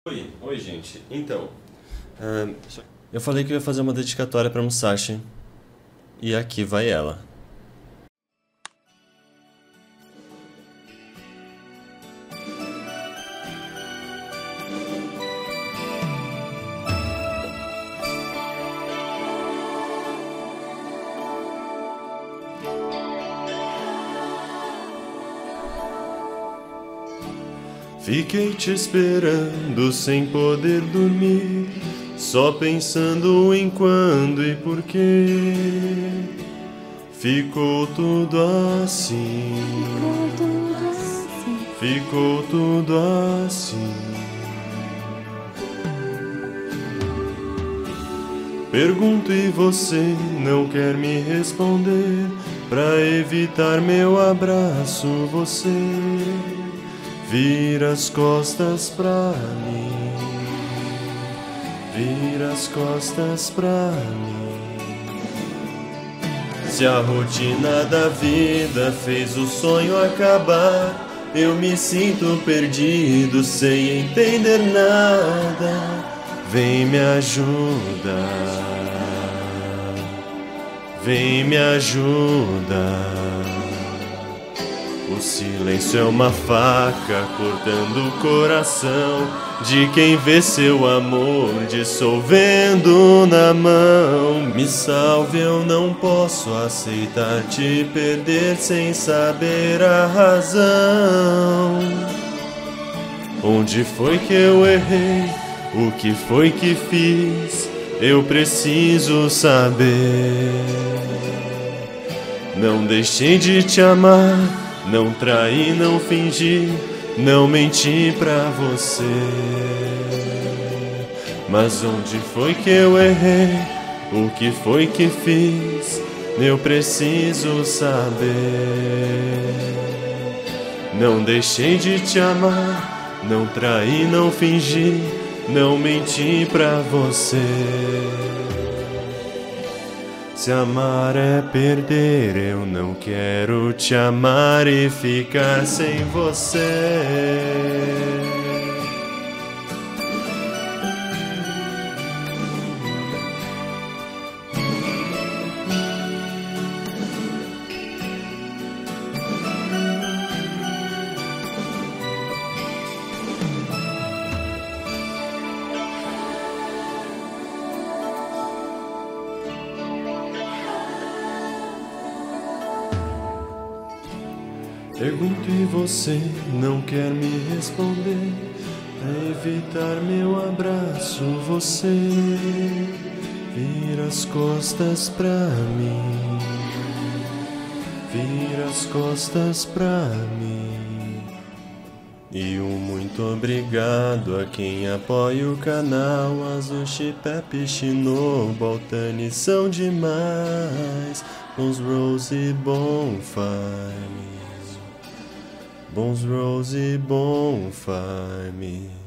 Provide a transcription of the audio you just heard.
Oi gente. Então, eu falei que eu ia fazer uma dedicatória pra Musashi, e aqui vai ela. Fiquei te esperando sem poder dormir, só pensando em quando e porquê. Ficou tudo assim, ficou tudo assim. Pergunto e você não quer me responder. Pra evitar meu abraço, você vira as costas pra mim, vira as costas pra mim. Se a rotina da vida fez o sonho acabar, eu me sinto perdido sem entender nada. Vem me ajudar, vem me ajudar. O silêncio é uma faca cortando o coração de quem vê seu amor dissolvendo na mão. Me salve, eu não posso aceitar te perder sem saber a razão. Onde foi que eu errei? O que foi que fiz? Eu preciso saber. Não deixei de te amar, não traí, não fingi, não menti pra você. Mas onde foi que eu errei? O que foi que fiz? Eu preciso saber. Não deixei de te amar, não traí, não fingi, não menti pra você. Se amar é perder, eu não quero te amar e ficar sem você. Pergunto e você não quer me responder. Pra evitar meu abraço, você vira as costas pra mim, vira as costas pra mim. E um muito obrigado a quem apoia o canal. Azushi, Pepe, Shinobu, Altani são demais. Bons Rose e Bonfire, bons Rose e Bonfire.